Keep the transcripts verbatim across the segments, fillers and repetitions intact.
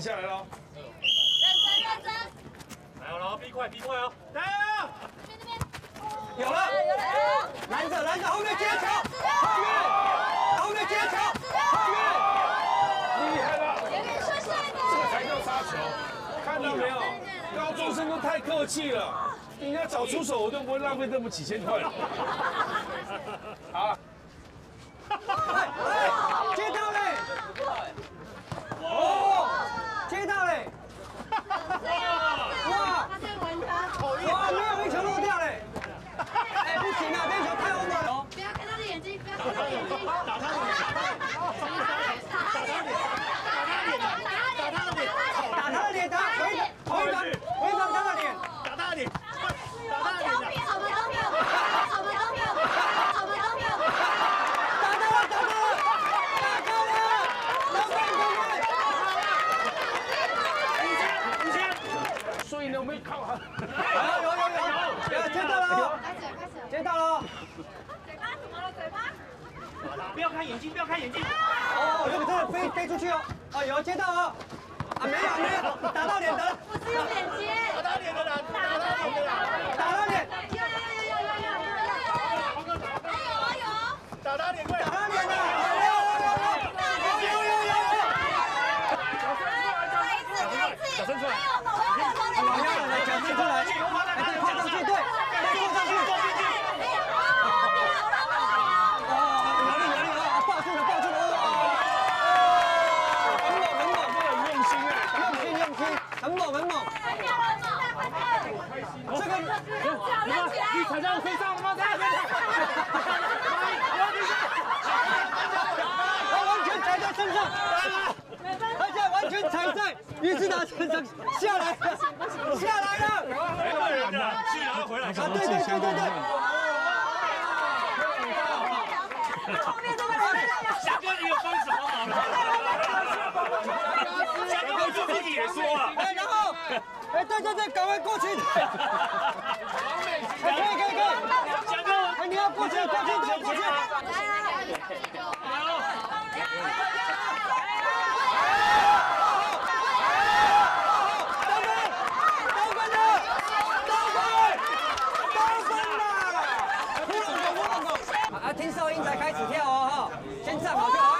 下来了。 认真认真。 来哦，然后逼快逼快哦，加油！ 这边这边。 有了，拦着拦着，后面接球，后面后面接球，后面。 厉害了， 有点帅帅的。 这个才叫杀球，看到没有？高中生都太客气了，人家早出手我都不会浪费这么几千块了。好。 接到嘞！哦，接到嘞！哇！哇，没有一球落掉嘞！哎，不行啊，这球太稳了哦！ 不要看他的眼睛，不要看他的眼睛。打他的脸！ 打他的脸！打回回防回防他的脸！ 打他的脸！打他的脸！ 我们都没有，我们都没有，我们都没有。 所以呢，我们靠好。 有有有有有，接到了， 开始开始。 接到了。 嘴巴怎么了？嘴巴？ 不要看眼睛，不要看眼睛。 哦，这个真的飞飞出去哦。哦，有接到哦。啊，没有没有，打到脸的。 不是用脸接。 打他脸的人，打他脸的人， 打到脸。 有有有有有有有有有。哎有有。 打他脸快！ 打他脸的。有有有有有有有。 再一次再一次。 脚伸出来。 老妖人来脚伸出来，哎，对，跨上去，对，对，跨上去。哦，有力有力哦，抱住了，抱住了，哦，很猛很猛， 用心哎， 用心用心，很猛很猛。这个， 你踩在我身上了吗？ 他完全踩在身上，而且完全踩在于是达身上下来了，下来了。 没有人的，去然后回来。 啊，对对对对对。 后面这个人。 翔哥，你有帮什么忙？翔哥，我自己也说了。 哎，然后，哎，对对对，赶快过去。可以可以可以。 翔哥， 哎，你要过去过去对过去。啊，听哨音才开始跳哦，哈，先站好就好。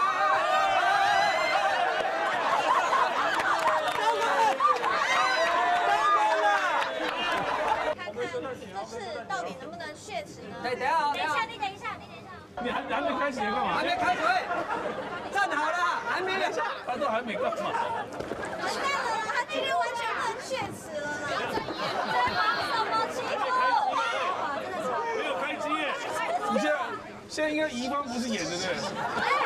看看这次到底能不能血池呢？ 对，等一下哦， 等一下，你等一下，你等一下。 你还还没开始，你干嘛？ 还没开始，站好了，还没有。 他都还没干嘛？ 完蛋了，他今天完全不能血池了呢。在忙什么欺负？哇，真的超。 没有开机耶！你现在现在应该乙方不是演的对？